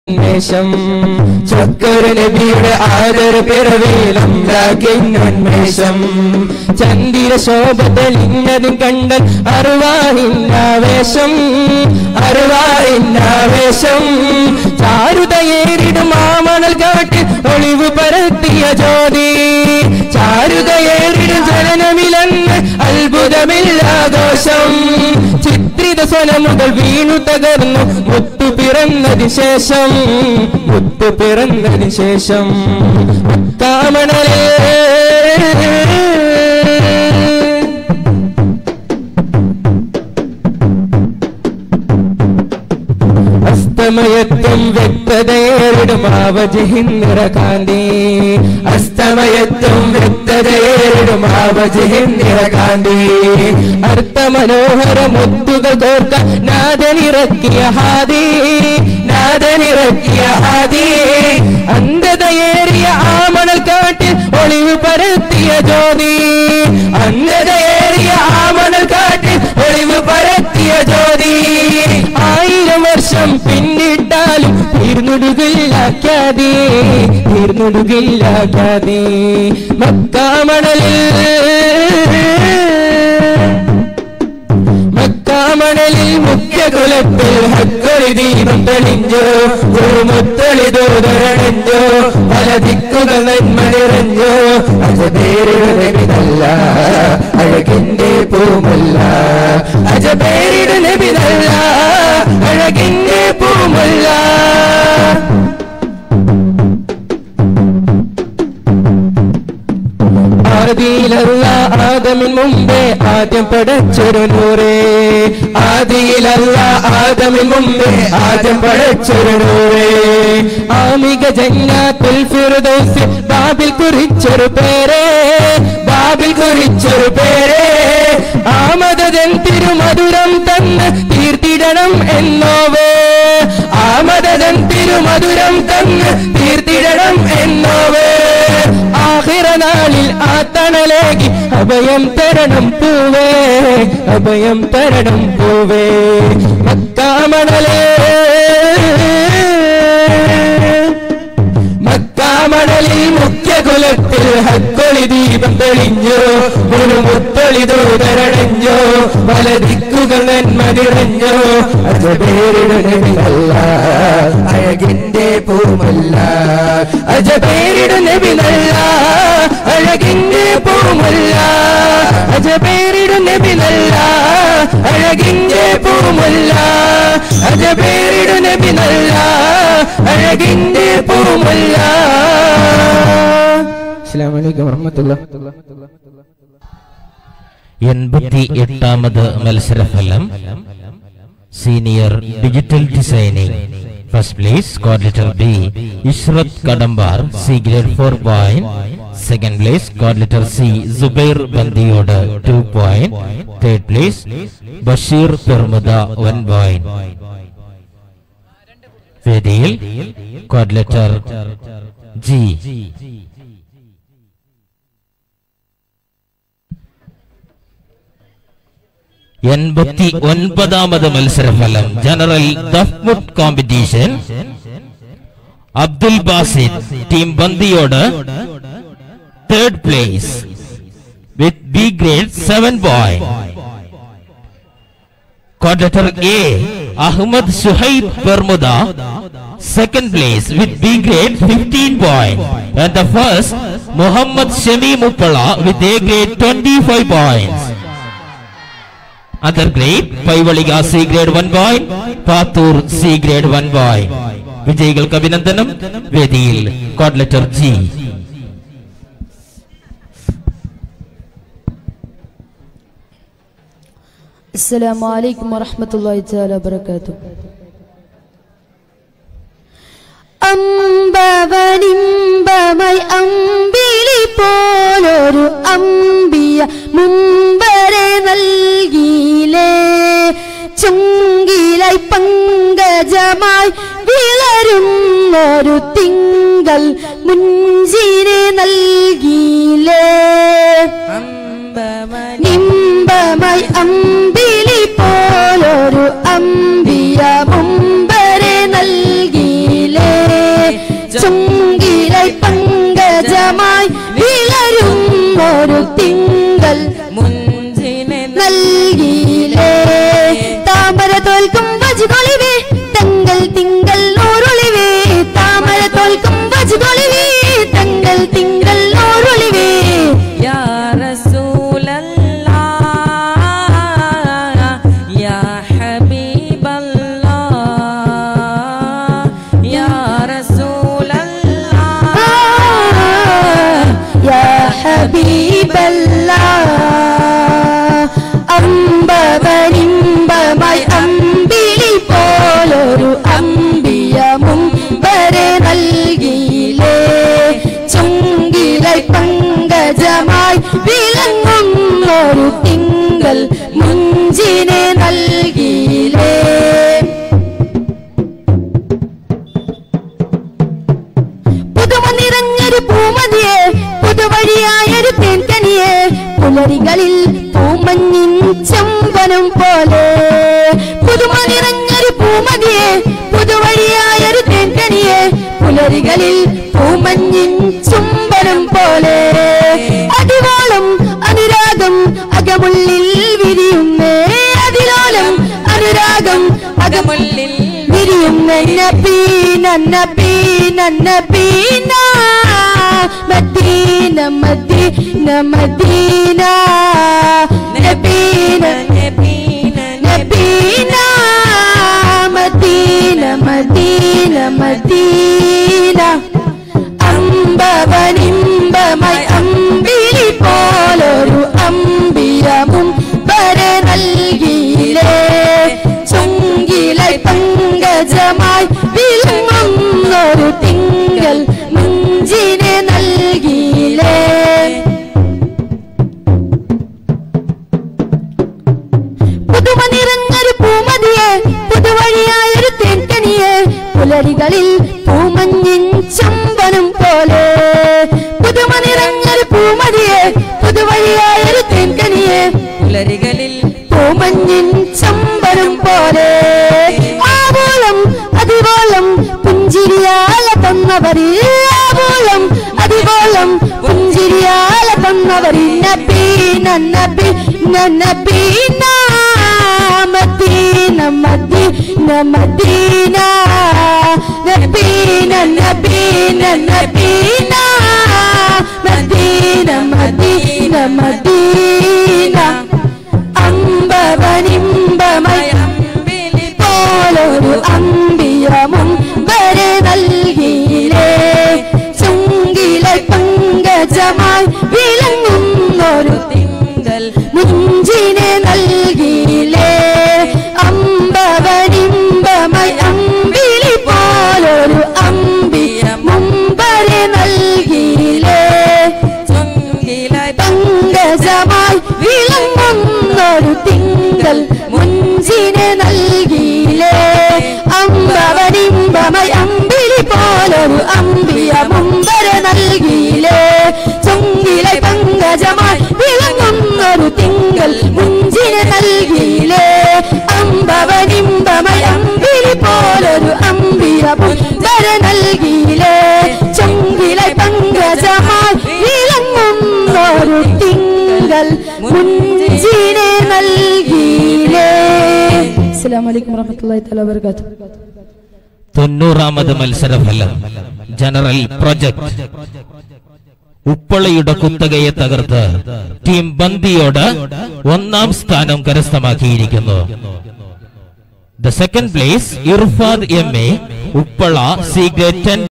ചക്കര നബിയുടെ ആദര പിറവിയിലംബിന്മേഷം ചന്ദിര ശോഭ തെളിഞ്ഞതും കണ്ടൽ അറുവായിന്നാവേശം ചാരുതയേറിടും മാമണൽ കാട്ടിൽ ഒളിവ് പരത്തിയ ജ്യോതി ചാരുതയേറിടും ജനനമിലെന്ന് അത്ഭുതമില്ലാഘോഷം ചിത്രിത സ്വനമുകൾ വീണു തകർന്നു മുത്തു പിറന്നതിന് ശേഷം കാമണലേ അസ്തമയത്തും വ്യക്തതയേറിടും ആവജിഹിൻ നിറകാന്തി അർത്ഥമനോഹര മുത്തുകൾ കോർത്ത നാദനിറക്കിയ ഹാദി അന്ധതയേറിയ ആമണൽ കാട്ടിൽ ഒളിവ് പരത്തിയ ജ്യോതി ആയിരം വർഷം പിന്നിട്ടാലും തീർന്നുടുകില്ലാക്കാതെ മക്കാമണലിൽ മുഖ്യകുലത്തിൽ ഹക്കൊരു ദീപം തെളിഞ്ഞോ ഒരു മുത്തൊളിതോതരണഞ്ഞോ പല ദിക്കുകൾ നന്മ നിറഞ്ഞോ അജബേരിടുന്നല്ല അഴകിന്റെ പൂമല്ല അഴകിന്റെ പൂമല്ല ആദിയിലല്ല ആദമിൻ മുമ്പേ ആദ്യം പടച്ചൊരു നൂറേ ആമിക ജന്നാത്തുൽ ഫിർദൗസ് ബാബിൽ കുറിച്ചൊരു പേരേ ആമദൻ തിരുമധുരം തന്ന് തീർത്തിടണം എന്നോവേ ആഖിറനാളിൽ ആ തണലേകി അഭയം തരണം പൂവേ മക്കാമണലിൽ മുഖ്യകുലത്തിൽ ഹക്കൊളി ദീപം തെളിഞ്ഞോ ഒരു മുത്തൊളിതോതരണഞ്ഞോ പല ദിക്കുകൾ നന്മ നിറഞ്ഞോ അജബേരിടുന്നല്ല അഴകിന്റെ പൂമല്ല അജബേരിടുന്നല്ല അഴകിന്റെ പൂമല്ല അജബേരിടുന്നല്ല അഴകിന്റെ പൂമല്ല അജബേരിടുന്നല്ല അഴകിന്റെ പൂമല്ല. അസ്സലാമു അലൈക്കും വറഹ്മത്തുള്ളാഹി. 88ാമത് മത്സരഫലം senior digital designing. First place squad letter B Ishrath Kadambar, C grade 4 point. Second place squad letter C Zubair Bandiyod 2 point. Third place Basheer Permuda 1 point. വേദിയിൽ സ്ക്വാഡ് ലെറ്റർ ജി. 89ാമത് മത്സരഫലം general Duffmuttu competition. Abdul Basid team Bandiyod 3rd place with B grade 7 point. Squad letter A Ahmad Suhaib Bermuda 2nd place with B grade 15 point, and the first Muhammad Shami Muppala with A grade 25 points. Other grade Paivaliga C grade 1 point, Patur C grade 1 point. വിജയികൾക്ക് അഭിനന്ദനം. വേദിയിൽ squad letter G. അസ്സലാമു അലൈക്കും വറഹ്മത്തുള്ളാഹി തആല വബറകാതുഹു. അമ്പവനിമ്പമായി അമ്പിളി പോലൊരു അമ്പിയ മുമ്പരെ നൽകിയിലേ, ചുങ്കിലായി പങ്കജമായി വിളരുന്നൊരു തിങ്കൾ മുഞ്ചിനെ നൽകിയിലേ. നിമ്പമായി അമ്പിളി പോലൊരു അമ്പിയ മുമ്പരെ നൽകിയിലേ, പങ്കജമായി വിളരും ഒരു തിങ്കൾ മുഞ്ചിനെ നൽകിയിലേ താമര തോൽക്കും വജുകൊളിവേ തങ്ങൾ തിങ്കൾ നൂറൊളിവേ താമര തോൽക്കും വജുകൊളിവേ തങ്ങൾ തിങ്കൾ നൂറൊളിവേ യാ റസൂലല്ലാഹ് യാ ഹബീബല്ലാഹ് യാ റസൂലല്ലാഹ് യാ ഹബീബല്ലാഹ് അമ്പവനിമ്പമായി അമ്പിളി പോലൊരു അമ്പിയമും വരെ നൽകിയിലേ ചുങ്കിലെ പങ്കജമായി വിളങ്ങും ഒരു തിങ്കൾ മുഞ്ചിനെ നൽകിയിലേ പുതുമ നിറഞ്ഞൊരു പൂമതിയെ പുതുവഴിയായൊരു തേൻകനിയെ പുലരികളിൽ പൂമഞ്ഞിൻ ചമ്പനം പോലെ പുതുമ നിറഞ്ഞൊരു പൂമതിയെ പുതുവഴിയായൊരു തേൻകനിയെ പുലരികളിൽ പൂമഞ്ഞിൻ ചുംബനം പോലെ അതിലോളം അനുരാഗം അകമുള്ളിൽ വിരിയുന്നേ അതിലോളം അനുരാഗം അകമുള്ളിൽ വിരിയുന്ന നബീന നബീന നബീന മദീന മദീന മദീന നബീന നബീന നബീന മദീന മദീന മദീന അമ്പവനിമ്പമായി അമ്പിളി പോലൊരു അമ്പിയമും വരെ നൽകിയിലേ ചുങ്കിലെ പങ്കജമായി വിളങ്ങും ഒരു തിങ്കൾ മുഞ്ചിനെ നൽകിയിലേ പുതുമ നിറഞ്ഞൊരു പൂമതിയെ പുതുവഴിയായൊരു തേൻകനിയെ പുലരികളിൽ പൂമഞ്ഞിൻ ചമ്പനം പോലെ പുതുമ നിറഞ്ഞൊരു പൂമതിയെ പുതുവഴിയായൊരു തേൻകനിയെ പുലരികളിൽ പൂമഞ്ഞിൻ ചമ്പനം പോലെ ആവോളം അതിവോളം പുഞ്ചിരിയാല തന്നവര് ആവോളം അതിവോളം പുഞ്ചിരിയാല തന്നവര് നബീന നബീന നബീന മദീന മദീന മദീന നബീന നബീന നബീന മദീന മദീന മദീന അമ്പവനിമ്പമായി അമ്പിളി പോലൊരു അമ്പിയമും വരെ നൽകിയിലേ ചുങ്കിലെ പങ്കജമായി വിളങ്ങും ഒരു തിങ്കൾ മുഞ്ചിനെ നൽകിയിലേ അമ്പവനിമ്പമായി അമ്പിളി പോലൊരു അമ്പിയമും വരെ നൽകിയിലേ ചുങ്കിലായി പങ്കജമായി വിളങ്ങും ഒരു തിങ്കൾ മുഞ്ചിനെ നൽകിയിലേ അമ്പവനിമ്പമായി അമ്പിളി പോലൊരു അമ്പിയമും വരെ നൽകിയിലേ ചുങ്കിലെ പങ്കജമായി വിളങ്ങും ഒരു തിങ്കൾ മുഞ്ചിനെ നൽകിയിലേ അമ്പവനിമ്പമായി അമ്പിളി പോലൊരു അമ്പിയമും വരെ നൽകിയിലേ ചുങ്കിലെ പങ്കജമായി വിളങ്ങും ഒരു തിങ്കൾ മുഞ്ചിനെ നൽകിയിലേ. അസ്സലാമു അലൈക്കും വറഹ്മത്തുള്ളാഹി തആല വബറകാതുഹു. 90ാമത് മത്സരഫലം ജനറൽ പ്രൊജക്ട് ഉപ്പളയുടെ കുത്തകയെ തകർത്ത് ടീം ബന്ദിയോട് 1ാം സ്ഥാനം കരസ്ഥമാക്കിയിരിക്കുന്നു. The second place Irfad MA Uppala C grade 10